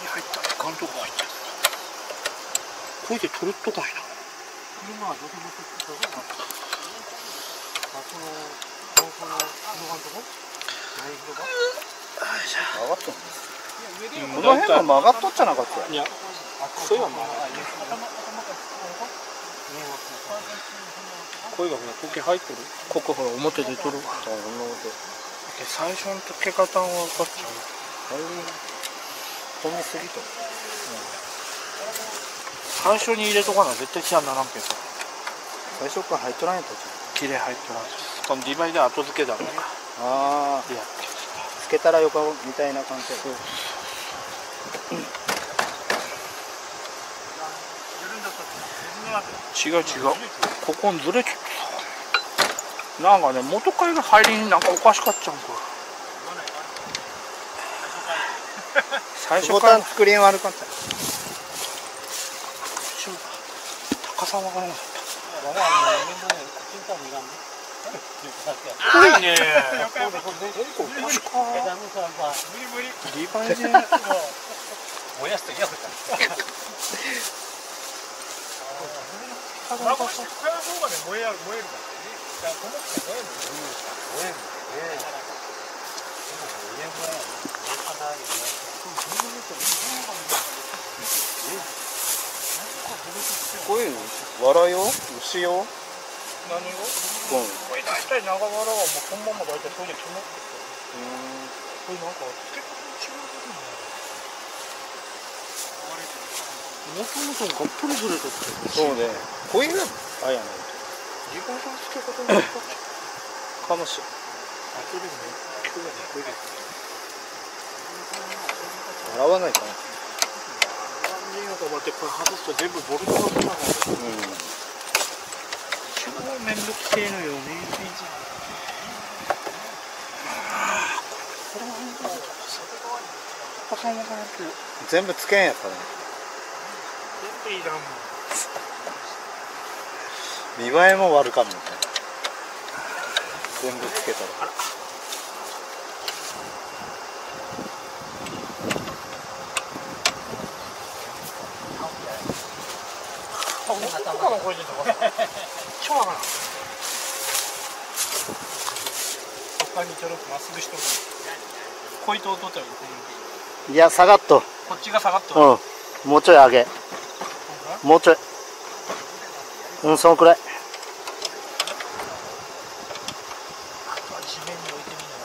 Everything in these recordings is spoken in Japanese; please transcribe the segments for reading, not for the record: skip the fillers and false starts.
入ったらいかんとこ入っちゃった。こいで取るとかいな。車はどこ持ってきたの？この広場のとこ？ない広場？曲がっとんです。この辺が曲がっとっちゃなかった。いや、そういうのもこれがほら苔入ってる。ここほら表で取るわ。最初の溶け方が分かっちゃう。込みすぎと。最初に入れとかな絶対シャンならんけど。最初から入っとらんやったじゃん。きれい入っとらん。この2倍で後付けだから。ああ。つけたらよかみたいな感じ。違う違う。ここにずれちゃった。なんかね元貝が入りになんかおかしかっちゃうんか。最初から作り悪かった。高さわからなかった。濃いね。リバイで燃やすと嫌だった。燃えるからこういうの藁用？牛用？何を？これ大体長藁はもうこのまま大体そういうの決まってて。これなんか付け方も違うことね。もともとがっぷりずれとって。そうね。こういうのあやないと。自分の付け方も違うかもしれない。あとでもね、今日はねこれです。洗わないかな。これ外すと全部ボルトがつながる。超めんどくせえのよね。これは高さもかなって全部つけんやったね。全部いらんもん。見栄えも悪かもね。全部つけたら。超わからん。他にちょろっとまっすぐしとる。こいと取ったよ。いや下がっと。こっちが下がっと。うん。もうちょい上げ。もうちょい。そのくらい。地面に置いてみる。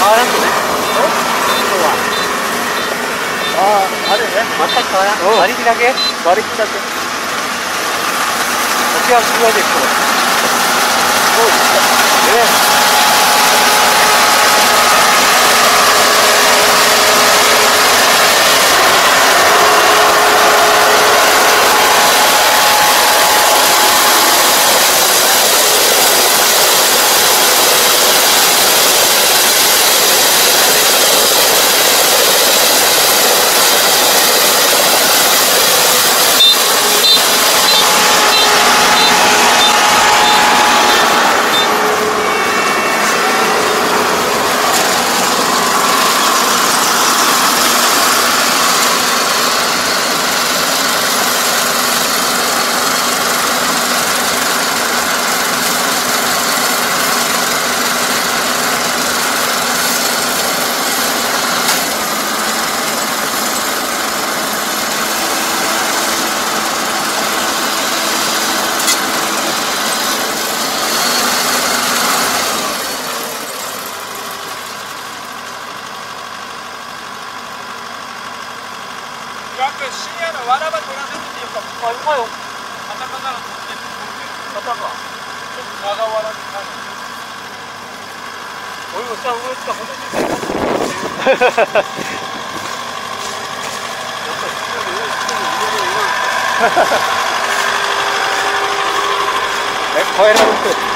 変わらんとね。今日は。ああ、あるね。全く変わらん。割り火だけ？割り火だけ。沖縄すごいです、これ。そうですか。 深夜のわらば取らせてみようか。あ、うまいよ。カタカナの取ってカタカ。ちょっと長わらになる。おいおさん上つかほんとに。 え、変えられて。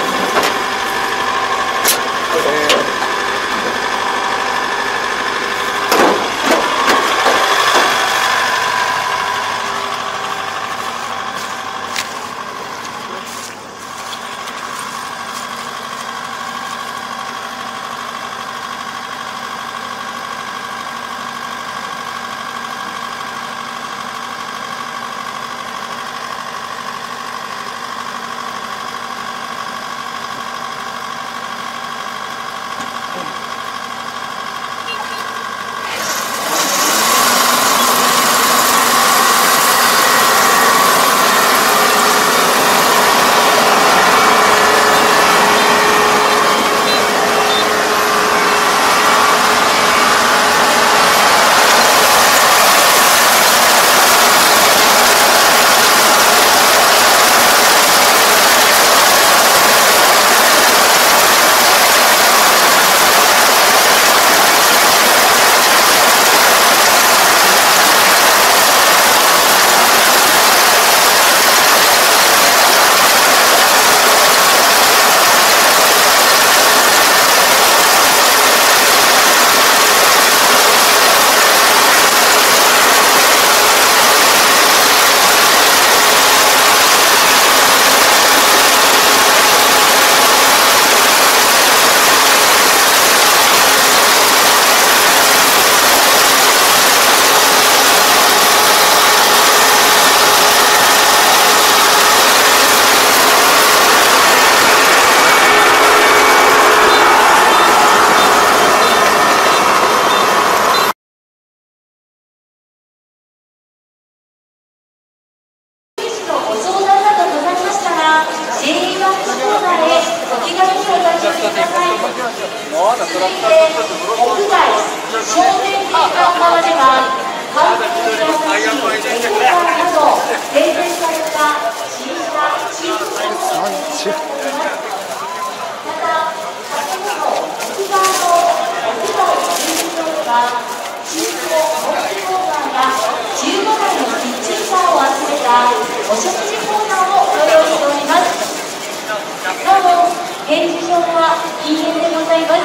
お食事コーナーをご用意しております。なお、展示場は禁煙でございます。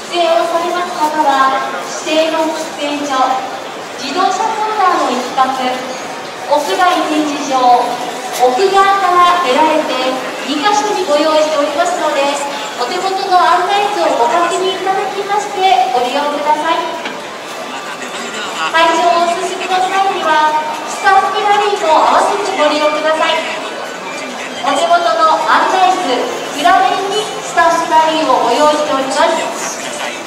出演をされます方は、指定の喫煙所、自動車コーナーの一角、屋外展示場、奥側から出られて2カ所にご用意しておりますので、お手元の案内図をご確認いただきましてご利用ください。会場をお進みの際にはスタッフラリーも合わせてご利用ください。お手元の案内図裏面にスタッフラリーをご用意しております。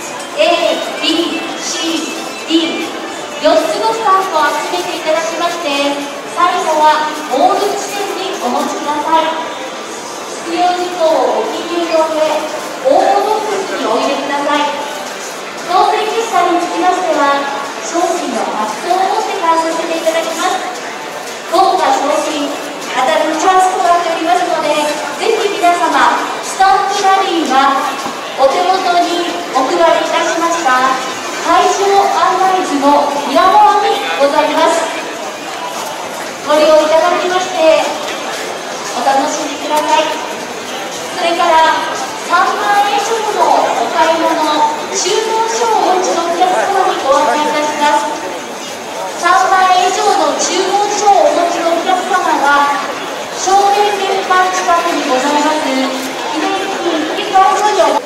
A、B、C、D 4つのスタッフを集めていただきまして、最後はモール地点にお持ちください。必要事項をお記入の上応募ボックスにお入れください。当選結果につきましては、商品の発送をもって返させていただきます。豪華商品当たるチャンスとなっておりますので、ぜひ皆様、スタンプラリーはお手元にお配りいたしました会場案内図の裏側にございます。ご利用いただきましてお楽しみください。それから3万円以上のお買い物、注文書をお持ちのお客様にご案内いたします。3万円以上の注文書をお持ちのお客様が正面玄関近くにございます記念に引き換え所に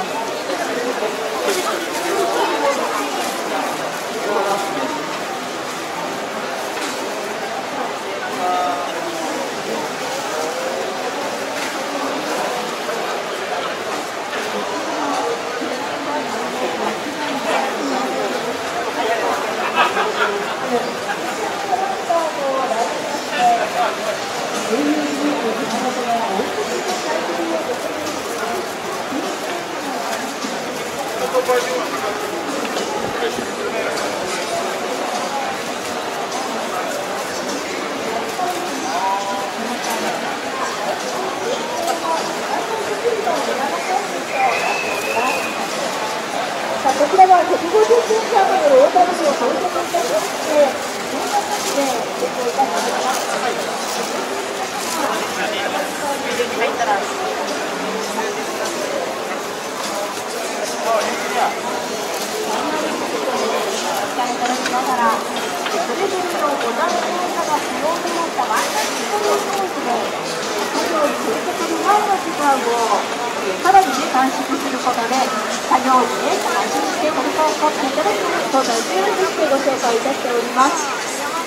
こちらは150センチ余りの大谷市を到着いたしまして、そんな感じでご紹介いたします。プレゼントをご覧の方が不要となったワンタッチコードで、作業に取り掛かる前の時間をさらに短縮することで、作業に安心して取り掛かっていただくそんなツールとしてご紹介いたしております。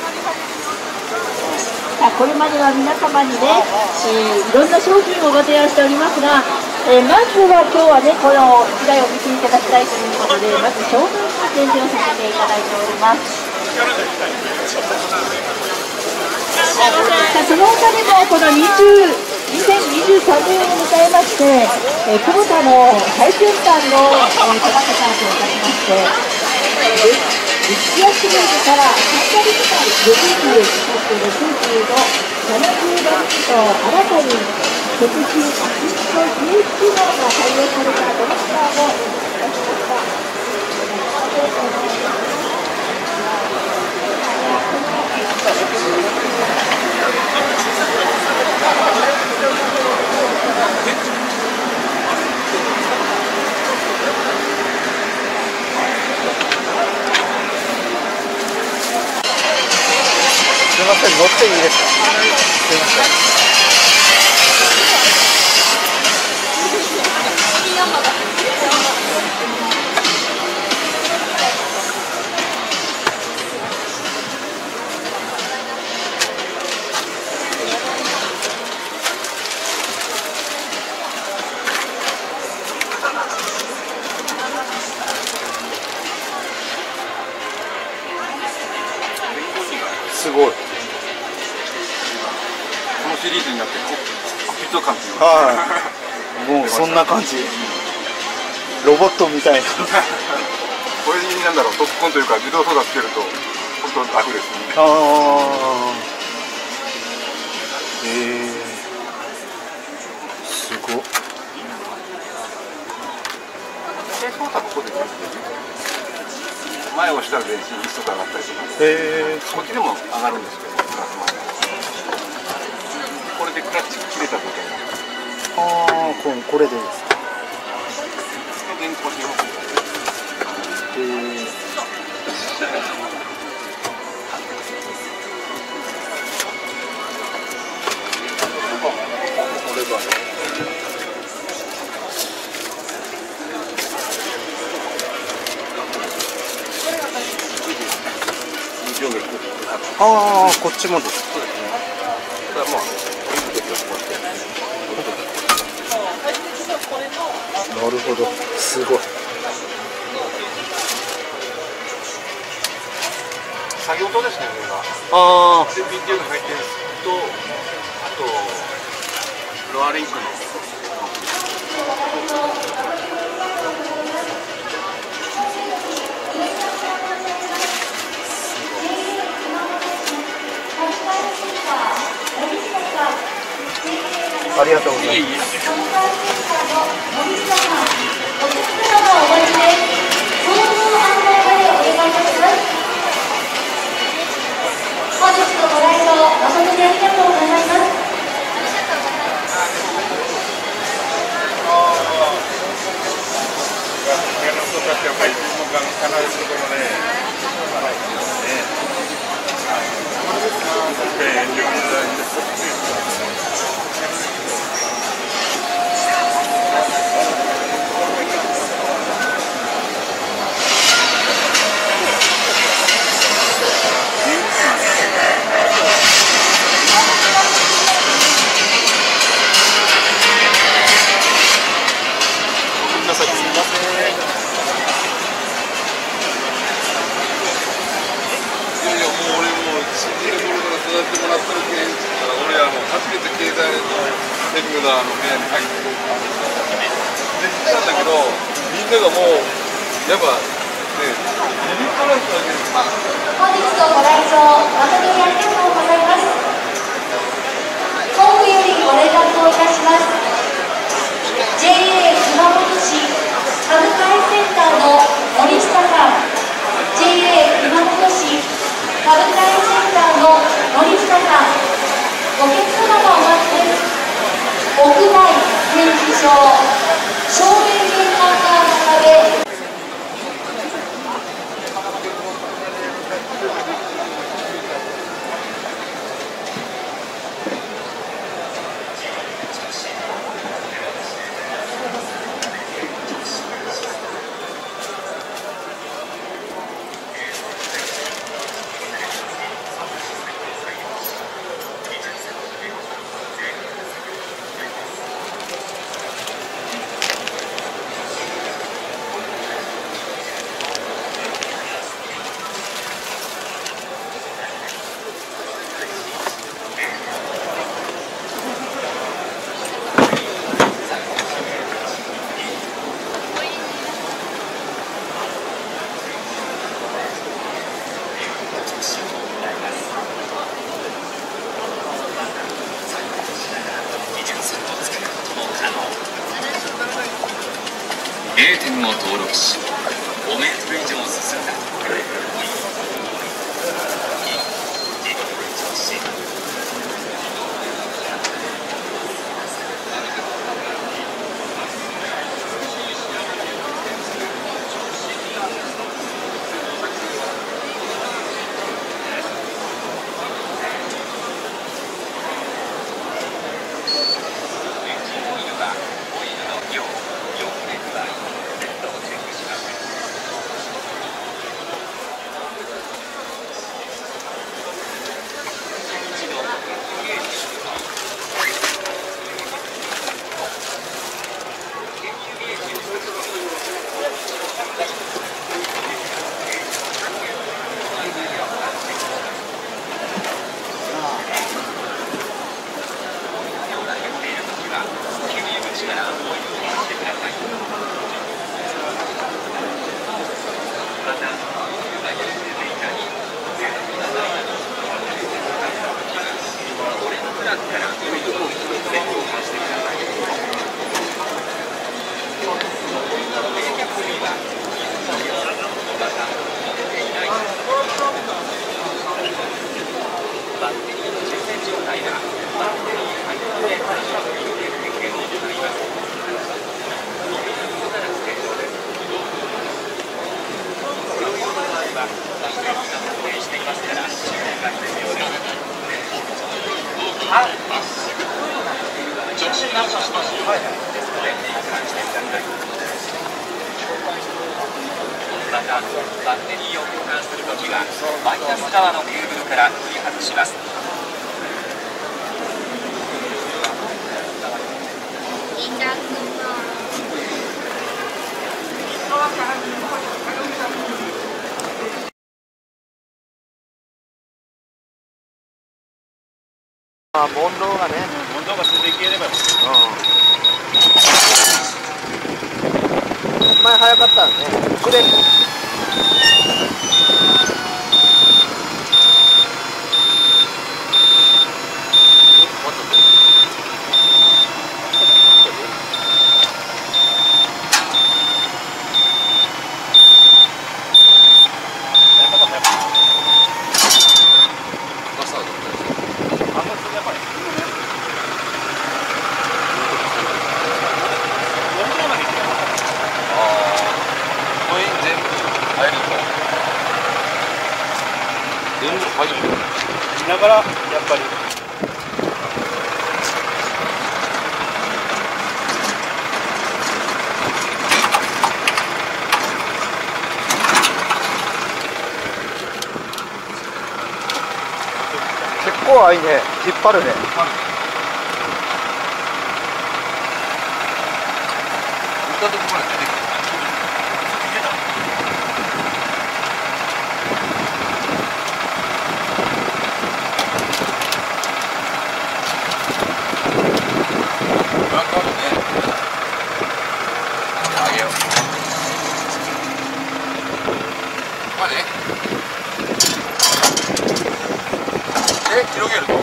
これまでは皆様にね、いろんな商品をご提案しておりますが、まずは今日はね、この1台を見ていただきたいということで、まず商品の展示をさせていただいております。その他にもこの2023年を迎えまして、久保田の最先端のトマトパークをいたしまして、1月シリーズから3ヶ月間60、60、70番と新たに食品、アシスト、GHQ が採用されたドラッカーをいたしました。 すみません、乗っていいですか。すみません。すごい。このシリーズになってコックピット感っていうか、 はい、もうそんな感じ。ロボットみたいな。 これになんだろう、特訓というか自動操作つけると本当楽ですね。 ああ。すごっ。 操作ここで前を押したら電子1速上がったりとか、こっちでも上がるんですけど、これでクラッチ切れた時に、 ああ、これでですか。 電気こっちああ、こっちもです。 そうですね。ただまあ、 なるほど、すごい。 作業灯ですね、これが。 ああ。 で、BTO の回転と、あと、フロアリンクの。 ありがとうございます。 本日のご来場誠にありがとうございます。 0点を登録し、5メートル以上進んだ。またバッテリーを交換するときはマイナス側のケーブルから取り外します。 あ、問答がね、 問答が出ていければ、 前早かったんね。それ見ながらやっぱり。 結構あいね、引っ張るね。 行ったところまで出てきた。あげよう。まで。広げると。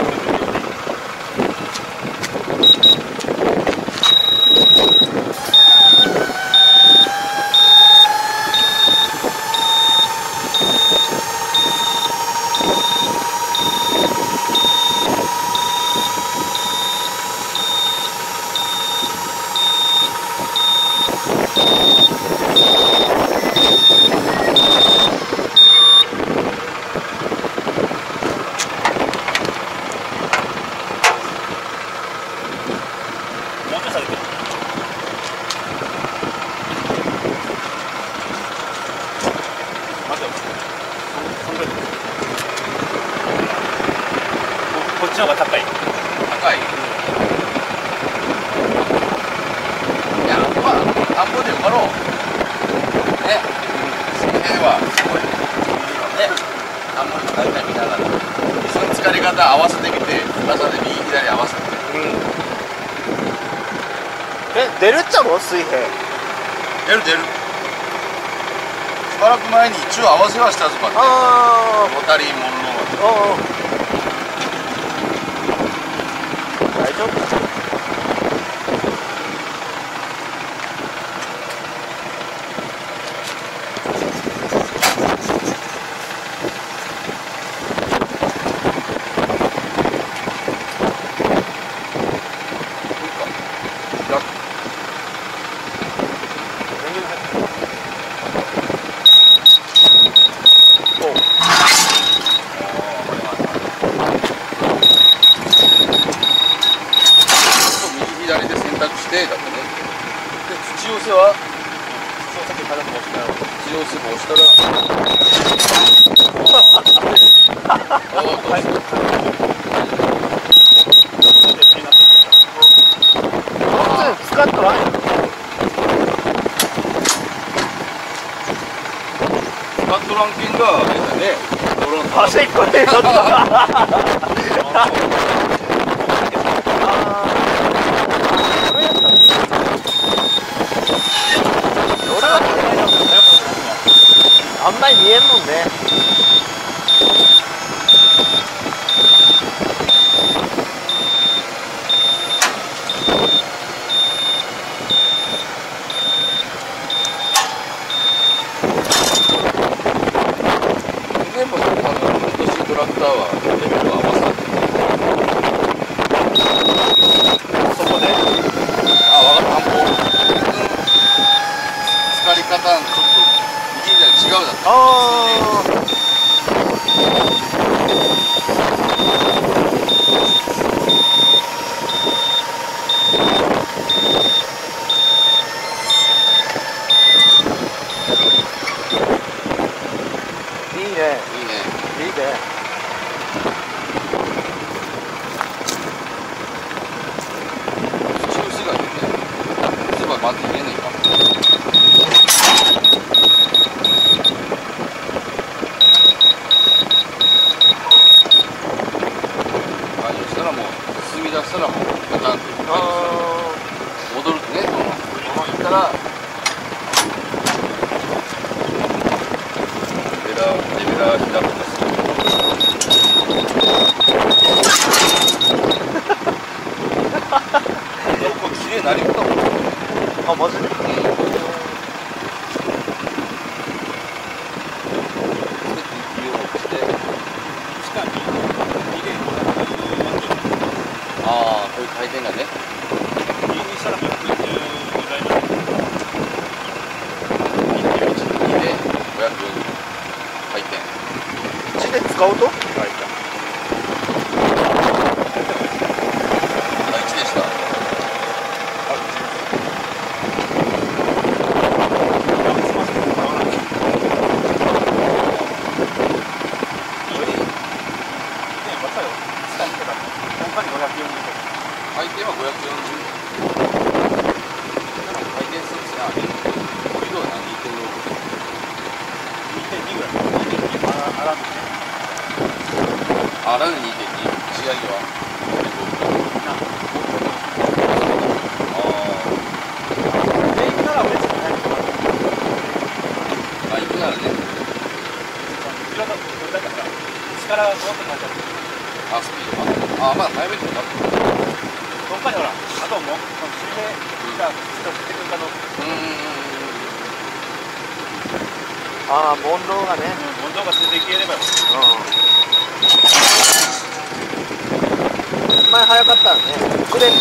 こっちの方が高い。 高い。いや、まあ、田んぼで埋まろう。ね。その辺はすごい。ね。田んぼに大体見ながら。その疲れ方合わせてみて、深さで右左合わせて。 出るっちゃろ水平。 出る。しばらく前に一応合わせはしたぞかって。ロタリーモンロー。 大丈夫。 左で選択してだったね。で土寄せは土寄せ棒したら使っとらんよ。 使っとらんけんがあれだね。 端っこでちょっとあんまり見えんもんね。 でも今年トラクターはレベルを合わせてそこで。 あ、分かった。疲れ方ちょっと右左違うだった。 いいね。 いいね。 いいね。 土寄せがいいね。すばまず言えないか。したらもう進み出したらもうガタンと戻るとね、そのまま行ったらレベラー開くんですよ。これ綺麗になり方もあ、マジで。 ああ、こういう回転がね。 右にしたら110ぐらいの。 で540回転。 地で使うと回転は540。回転するんですね。こういうのは2.2ぐらい。2.2あらぬ 2.2。仕上げは。 行くなら別にないとか。 行くならね。 後ろのこれだから力がすごくなっちゃう。 スピード。まだ早めてもらって。 どっかにほら、あともう水平がちょっと出てくるかどうか。 モンローがね。 モンローがついていければよ。 前早かったらね。くれ。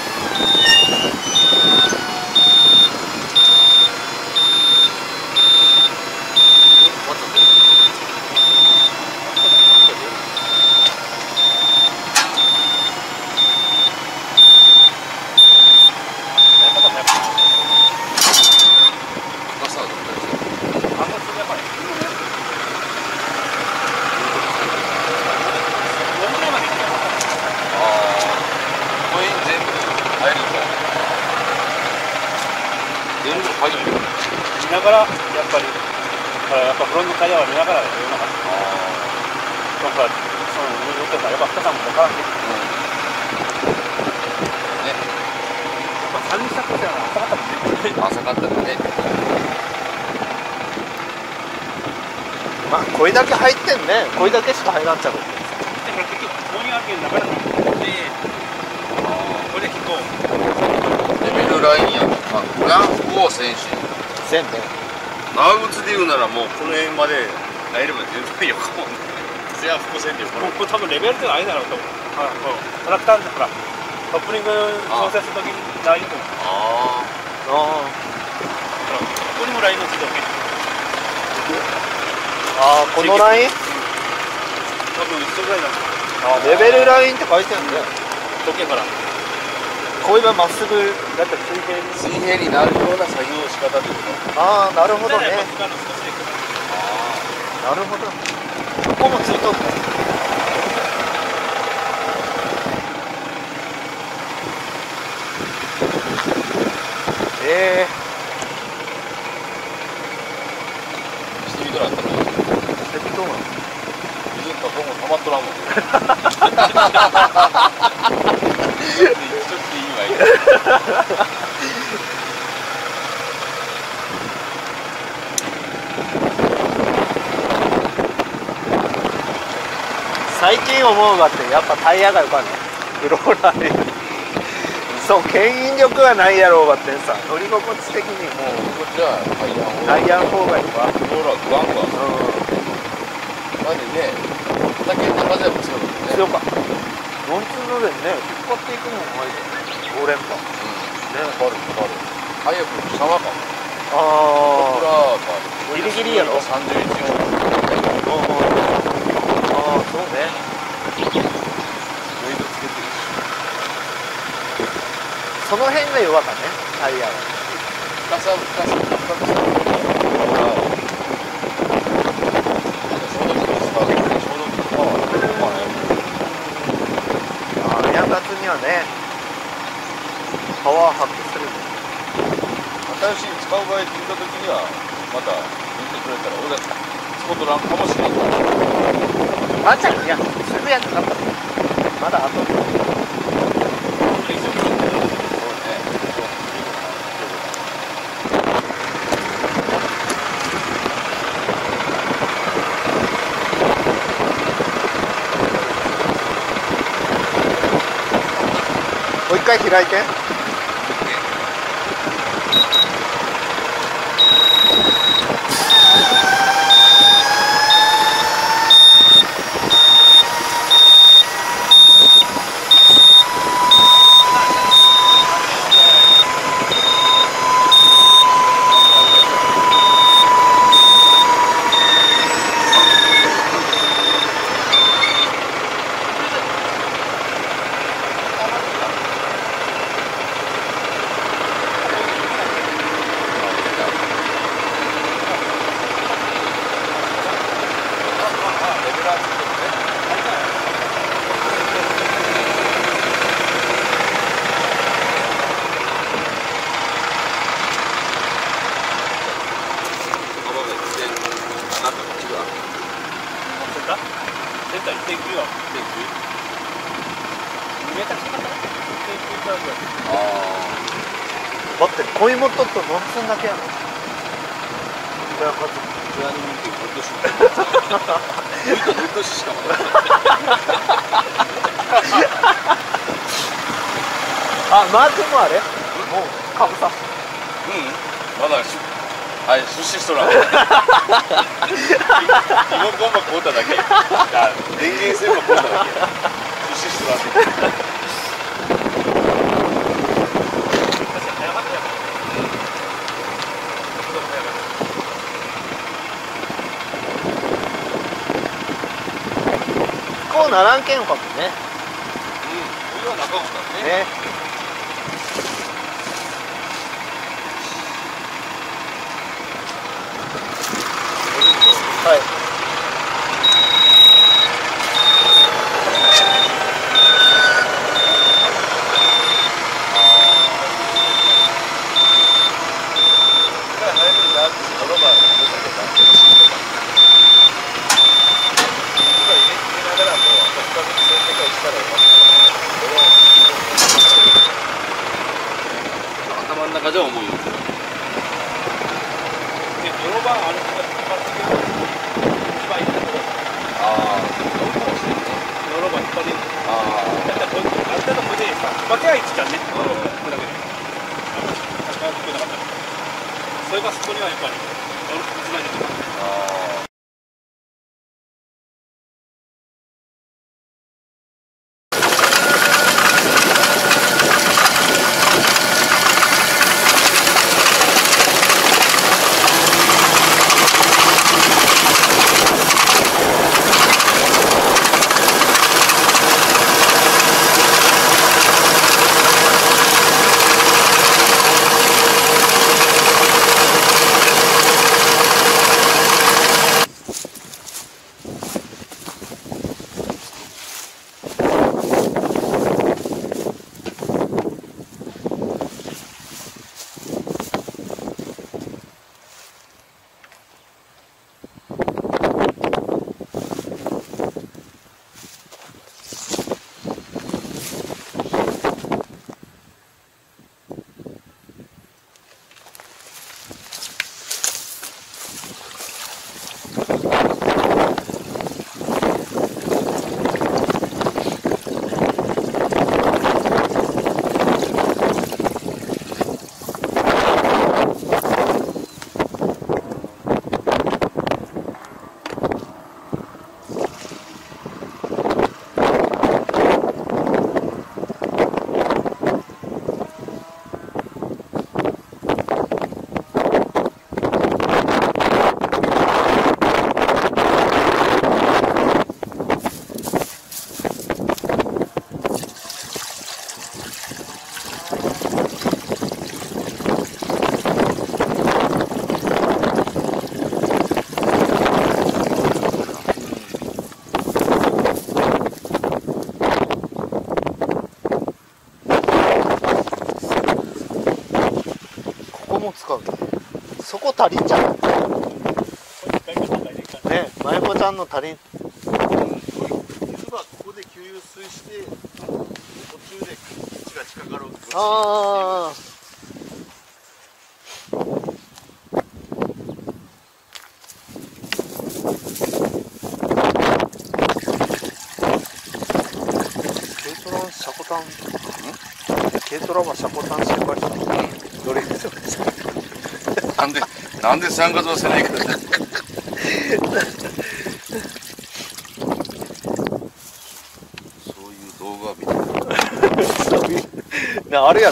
見ながらやっぱりフロントタイヤは見ながらやるのかな。なんかその上ってやっぱ深さも分からんけど。ね。やっぱ3車としては浅かったもんね。 浅かったもんね。 まあこれだけ入ってんね。これだけしか入らんちゃう。 でこれ結局ここにあるけど中でこれで聞こう。 レベルラインや。これは不法選手。 全部。 長靴で言うならもうこの辺まで入れば全然よかもんね。それは複線でよ。 これ多分レベルってのはあれだろうと思う。トラクターでほらトップリング調整するときにラインとここにもラインのついてるわけ。 このライン多分一緒ぐらいだ。 レベルラインって書いてるんだよ。 時計からこういえばまっすぐだって水平水平になるような作業の仕方というか。 なるほどね。なるほど。ここもついとる。 してみとらんったら適当なの。 水とこも溜まっとらんもんね。ちょっといいわいい。 最近思うがってやっぱタイヤがよかね。フローラーで。そう牽引力はないやろうがってさ、乗り心地的にもうこっちはタイヤの方がいいわ。 ローラーグワンか。マジで畑の中でも強いもんね。 強か。4通のでね、引っ張っていくのもいいじゃん。5連覇。 ね、バル。早くシャワーかも。 あこギリギリやろ。 31音。 そうね。 ウェイトつけてるし。 その辺が弱かね、タイヤは。 深さ。 ヤンガツにはね、パワー発揮する。 新しい使う場合聞いた時にはまた言ってくれたら俺が使うとらんかもしれない。 まちゃんいやすぐやんなかった。まだあと。もう一回開いて。 センター1.9よ。2メーター近かったね。1.9ぐらい。 だって小芋とっと何分だけやろ。いや、まずプランニングってぶっ通ししかもあ、マー君もあれもうかぶさまだはい、出資しとらん今ゴンバ買うただけ電源線も買うただけ出資しとらんこうならんけんかもね。 お湯は中もだね。 はい。 頭の中じゃ重いよ。 泥板ある人が引っ張ってくる。一番いいところ。 ああ、そうかもしれない。 泥板引っ張ってる。 あだからある程度これでさ、負けはいつじゃんね。これだけで。なかなか聞こえなかった。それがそこにはやっぱりつないでる。 あ。 使う。そこ足りんじゃん。ね、まゆこちゃんの足りん。 水はここで給油水して途中で位置が近かろう。 ああ。軽トラはシャコタン心配してどれなんで参加させないかそういう動画見てそういうあるやろ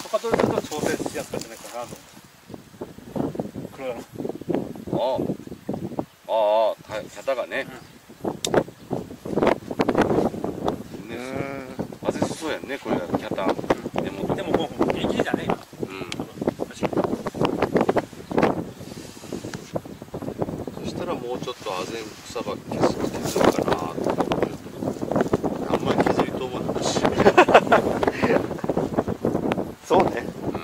とかとちょっと調整しやすかったんじゃないかなと。黒肩がね。混ぜそうやんね、これがキャタン。でももうギリギリじゃねえか。 そしたらもうちょっとあぜん草ば削るかなと思う。あんまり削りとうもないし。 そうね。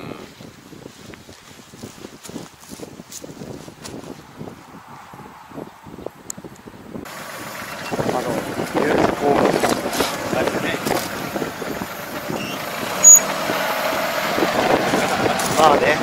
まあね。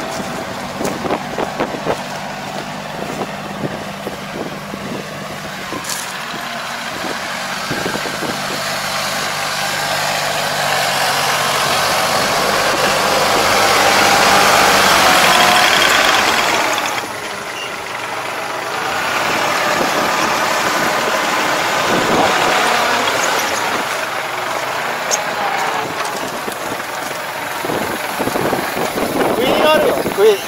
あるよ、食い。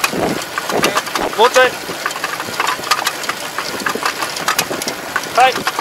もうちょい。はい。